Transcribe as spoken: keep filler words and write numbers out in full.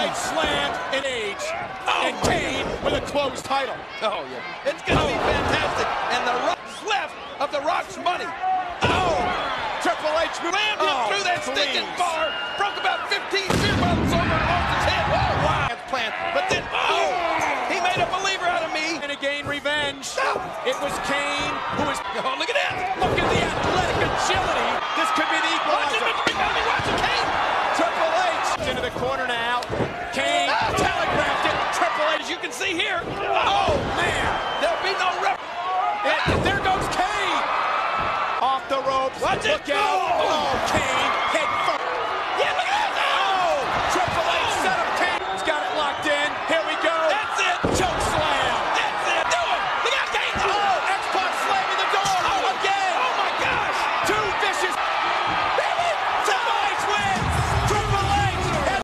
right slam in age. Oh, and Kane with a closed title. Oh, yeah. It's going to oh. be fantastic. And the Rock's left of the Rock's money. Oh! Triple H slammed him oh, through that please. stinking bar. Broke about fifteen beer bottles over and off his head. Oh, wow. Plan. But then, oh! He made a believer out of me. And again, revenge. Oh. It was Kane who was... Oh, look at that. Look at the athletic agility. This could be the equalizer. Watch him. Watch him, Kane. Triple H into the corner now. Kane oh. telegraphed it. Triple H, as you can see here. Oh, man. There'll be no ref. And there goes Kane. Off the ropes. Watch Look it. out. Oh, oh Kane.